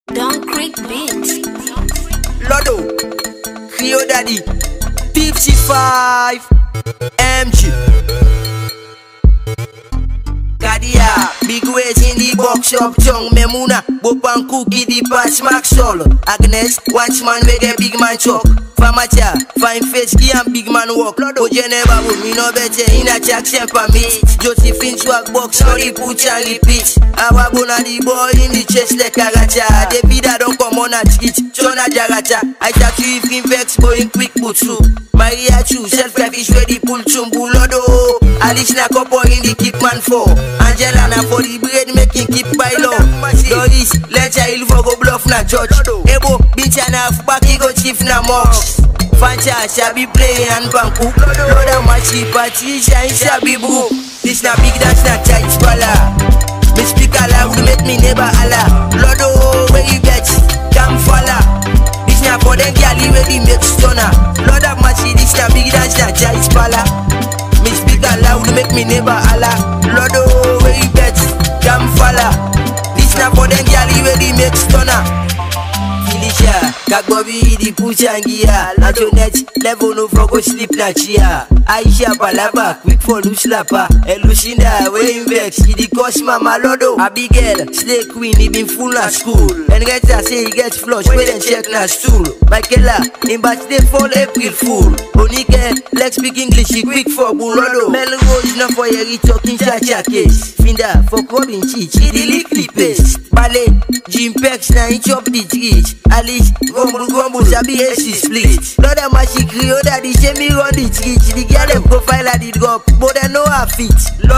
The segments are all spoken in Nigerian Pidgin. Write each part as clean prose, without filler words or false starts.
Don't creep beat. Lodo, Rio Daddy, 55 MG. Kadia, big ways in the box shop, Chong Memuna, Bopan Cookie, the patch Max Solo. Agnes, watchman with a big man chop. Famacha, fine face, key and big man walk. Lodo, Geneva, me no better in a check, semper me. Josephine swag box, sorry, put and repeat. Our bona the boy in the chest like a gacha. David, I don't come on a street, Chona Jagacha. I thought you if in vex, going quick, but true. Maria Chu, self-fish ready, pull chumbu, Lodo. Alice na couple in the keep man for. Angela na for the bread making keep by law. Doris, let's say il for go bluff na church. Ebo, bitch and half back, he go chief na mox. Fancha, Shabi play and banku. Loda machi, Patricia, Shabi boo. This na big dance na tight spala. Me speak aloud, make me neighbor Allah. Lodo, where you get, come follow. This na for them gyali where the make stunner. Loda machi, this na big dance na tight spala. Me speak aloud, make me neighbor Allah. Lodo, where you get, come follow. This na for them gyali where the make stunner. Filisha, Kagbobi, the Puchangia, Lajonet, level no go sleep na chia. Aisha Palaba, quick for loose lapper. Elushinda, way in vex, he the Cosma Malodo. Abigail, slay queen, he been full na school. And Reta say he gets flush, wait and check na stool. Michaela, in birthday fall April fool. Onike, let's speak English, he quick for Bulodo. Melgo is not for a talking cha case. Finda, for Corbin Chich, he the liquid paste. Ballet, Jim Pex, na he chop the trees. Alice, Gombu, Sabi, she split. Loda Mashi, Rio Daddy, Shemi run the trees. The girl them profile at the drop, but they know her feet.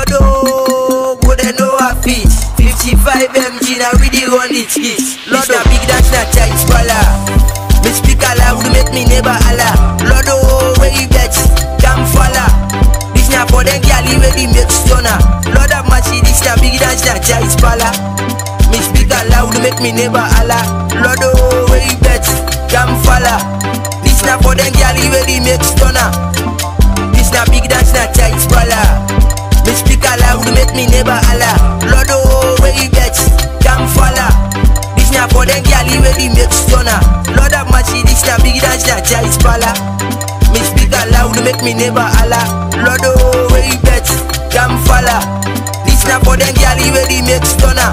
Lodo, but they know her feet. 55 MG, now really run the trees. Lodo, big dance, na tight spala. Me speak aloud, make me neighbor Allah. Lodo, where you get, come follow. This na for them gyali where the make stunner. Loda Mashi, this na big dance, na tight spala. Me speak aloud, make me neighbor Allah. Lodo, where you bet, come follow. This na for them gyali where the make stunner. This na big dance na tight spala. Me speak aloud, make me neighbor Allah. Lodo, where you bet, come follow. This na for them gyali where the make stunner. Loda Machi, this na big dance na tight spala. Me speak aloud, make me neighbor Allah. Lodo, where you bet, come follow. This na for them gyali where the make stunner.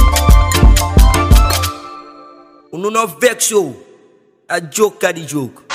Uno no vex yo, a joke at the joke.